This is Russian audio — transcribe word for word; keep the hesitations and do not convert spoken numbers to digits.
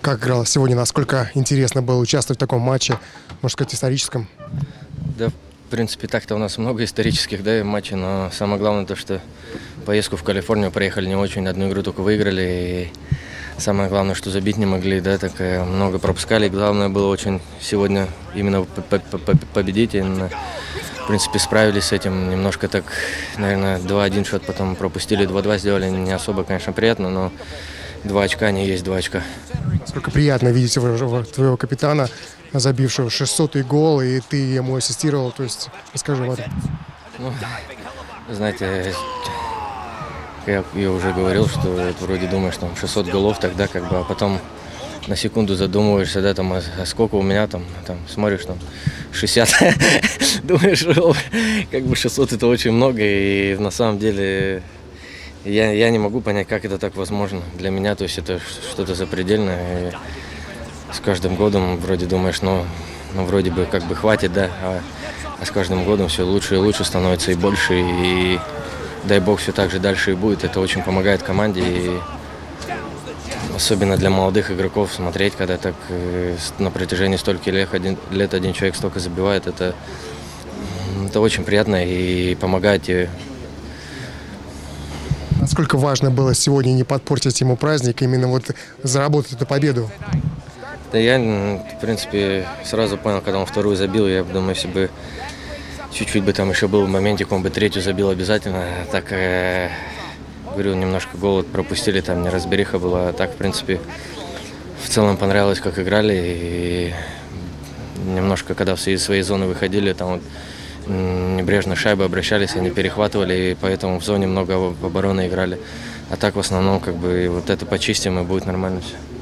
как играл сегодня, насколько интересно было участвовать в таком матче, можно сказать, историческом? Да, в принципе, так-то у нас много исторических, да, матчей, но самое главное то, что поездку в Калифорнию проехали не очень, одну игру только выиграли, и самое главное, что забить не могли, да, так много пропускали. Главное было очень сегодня именно победить, именно, в принципе, справились с этим. Немножко так, наверное, два-один счет потом пропустили, два-два сделали, не особо, конечно, приятно, но два очка не есть два очка. Насколько приятно видеть твоего капитана, забившего шестисотый гол, и ты ему ассистировал, то есть расскажи об этом. Ну, знаете, я, я уже говорил, что вот, вроде думаешь, там шестьсот голов тогда, как бы, а потом на секунду задумываешься, да, там, а, а сколько у меня там, там, смотришь, там, шестьдесят, думаешь, как бы шестьсот это очень много, и на самом деле я, я не могу понять, как это так возможно для меня, то есть это что-то запредельное, и с каждым годом вроде думаешь, ну, ну вроде бы как бы хватит, да, а, а с каждым годом все лучше и лучше становится, и больше, и дай бог все так же дальше и будет, это очень помогает команде, и особенно для молодых игроков смотреть, когда так э, на протяжении стольких лет один, лет один человек столько забивает, это, это очень приятно и помогает. И... Насколько важно было сегодня не подпортить ему праздник, именно вот заработать эту победу? Да я, в принципе, сразу понял, когда он вторую забил, я думаю, если бы чуть-чуть бы там еще был в моменте, он бы третью забил обязательно, так... Э... Говорю, немножко гол пропустили, там неразбериха была. А так, в принципе, в целом понравилось, как играли. И немножко, когда все из своей зоны выходили, там вот небрежно шайбы обращались, они перехватывали, и поэтому в зоне много обороны играли. А так, в основном, как бы, вот это почистим, и будет нормально все.